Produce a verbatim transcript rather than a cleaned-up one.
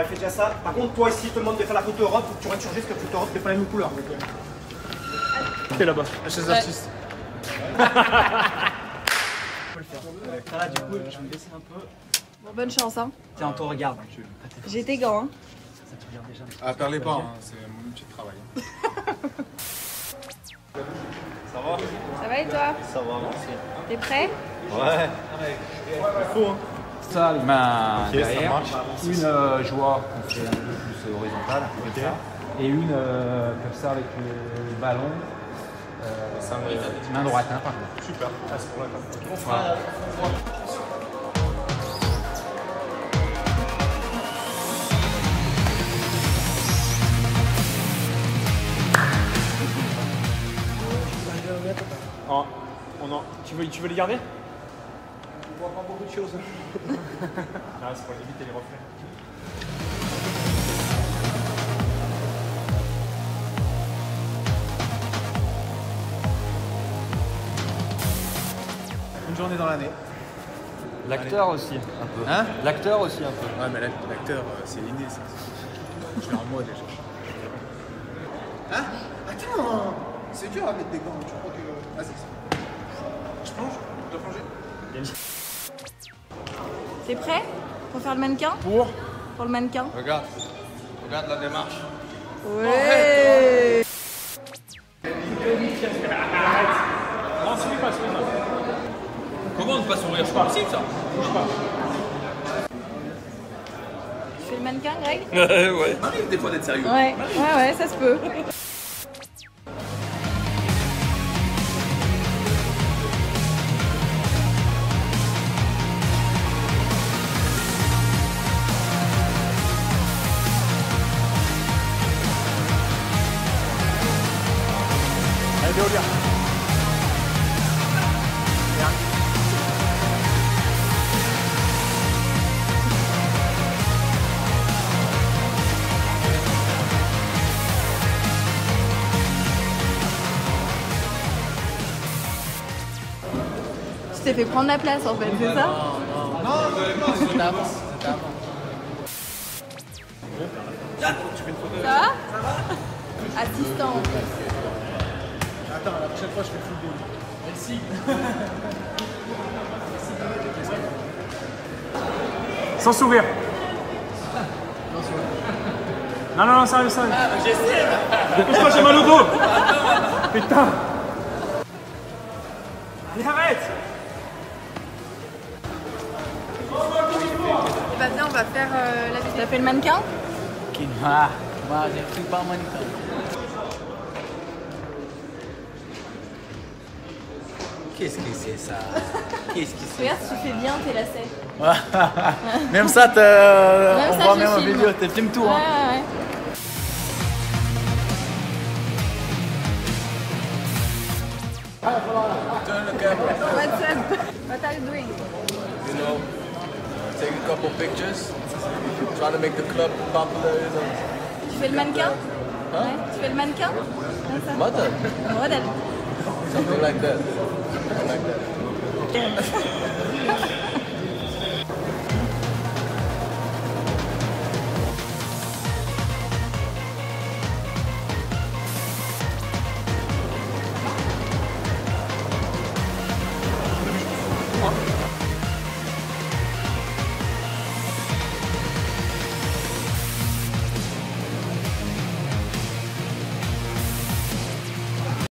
elle fait déjà ça. Par contre, toi ici, te demande de faire la photo Europe, faut que tu returges parce que la photo Europe, c'est pas la même couleur. T'es là-bas, chez les artistes. Là, du coup, je vais me baisser un peu. Bon, bonne chance, hein. Tiens, on te regarde. J'ai tes gants, hein. Ça te regarde déjà. Ah, perlez pas, hein. C'est mon outil de travail. Ça va? Ça va et toi? Ça va, merci. T'es prêt? Ouais. Il faut, hein. Ça, les mains Okay, derrière, ça marche. une euh, joie qu'on fait un peu plus horizontale, comme Okay. ça, et une euh, comme ça avec le, le ballon, euh, main droite, hein, par contre. Super. Ah, c'est pour la On fera. Oh, on en... tu, veux, tu veux les garder? On voit pas beaucoup de choses. Ah, c'est pour éviter les reflets. Une journée dans l'année. L'acteur aussi, un peu. Hein? L'acteur aussi, un peu. Ouais, mais l'acteur, euh, c'est inné, ça. Je l'ai en moi déjà. Hein? Attends! C'est dur à mettre des gants, tu crois que. Vas-y. Je plonge? Je dois plonger? T'es prêt? Pour faire le mannequin? Pour? Pour le mannequin? Regarde. Regarde la démarche. Ouais! Non, c'est lui pas, c'est lui. Comment ne pas sourire? C'est pas possible ça. Tu fais le mannequin, Greg? Ouais. M'arrive des fois d'être sérieux. Ouais, ouais, ouais, ça se peut. Allez, Véolia. Tu t'es fait prendre la place en fait, c'est ça? Non, c'était avant. C'était avant. Ça va? Assistant en fait. Attends, la prochaine fois, je fais le football. Merci. Sans sourire. Non, non, non, sérieux, sérieux. Ah, j'essaie. Dépêche-toi, j'ai mal au dos. Putain. Allez, arrête. Bah viens, on va faire euh, la visite. T'as fait le mannequin? Ah, moi, j'ai pris pas mannequin. Qu'est-ce que c'est ça? Qu'est-ce que c'est? Regarde, si tu fais bien tes lacets. Même ça, t'as- Même on ça, voit je même en filme. vidéo, tu filmes tout. Ouais, Hein. ouais, ouais. Turn the camera. What's up? What are you doing? You know, take a couple pictures. Try to make the club popular, you know. Tu fais le mannequin? Ouais. Tu fais le mannequin? Comme ça. Model. Modèle. Something like that. Something like that.